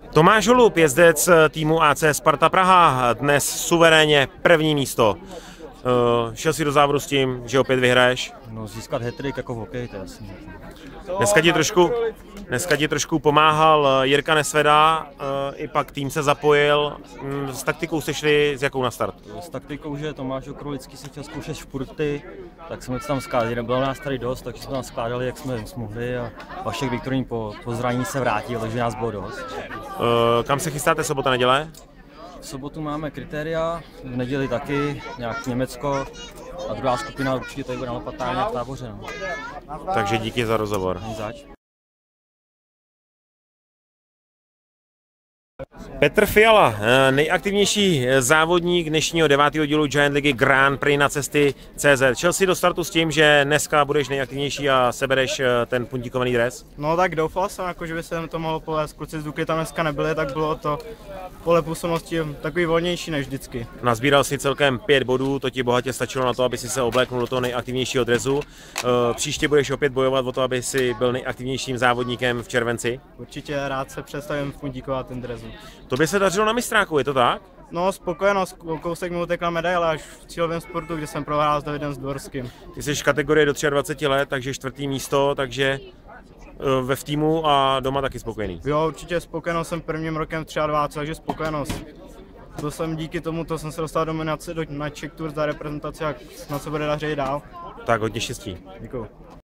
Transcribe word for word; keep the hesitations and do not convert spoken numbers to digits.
Tomáš Holub, jezdec týmu A C Sparta Praha, dnes suverénně první místo. Uh, šel si do závodu s tím, že opět vyhraješ? No, získat hat-trick jako v hokeji, to je jasný. Dneska ti trošku, dneska ti trošku pomáhal Jirka Nesveda, uh, i pak tým se zapojil. Um, s taktikou jste šli s jakou na start? S taktikou, že Tomáš Okrolický si chtěl zkoušet špurty, tak jsme to tam skládali. Bylo nás tady dost, takže jsme tam skládali, jak jsme mohli, a Vašek Viktorín po, po zranění se vrátil, takže nás bylo dost. Uh, kam se chystáte sobota, neděle? V sobotu máme kritéria, v neděli taky, nějak Německo a druhá skupina určitě tady bude na Lopatáně v Táboře. No. Takže díky za rozhovor. Zač. Petr Fiala, nejaktivnější závodník dnešního devátého dílu Giant Ligy Grand Prix na cesty C Z. Šel jsi do startu s tím, že dneska budeš nejaktivnější a sebereš ten puntíkovaný dres? No tak doufal jsem, jako, že by se to mohlo povést. Kluci z Dukly tam dneska nebyli, tak bylo to pole působnosti takový volnější než vždycky. Nazbíral si celkem pět bodů, to ti bohatě stačilo na to, aby si se obléknul do toho nejaktivnějšího dresu. Příště budeš opět bojovat o to, aby si byl nejaktivnějším závodníkem v červenci? Určitě rád se představím v puntíkovat ten dresu. To by se dařilo na mistráku, je to tak? No, spokojenost, kousek mi utekla medaile až v cílovém sportu, kde jsem prohrál s Davidem Zdvorským. Ty jsi v kategorii do dvaceti tří let, takže čtvrtý místo, takže ve v týmu a doma taky spokojený. Jo, určitě spokojenost, jsem prvním rokem dvacet tři, takže spokojenost. To jsem díky tomu, to jsem se dostal do nominace do, na Czech Tour za reprezentaci a na co bude dařit dál. Tak hodně štěstí. Děkuju.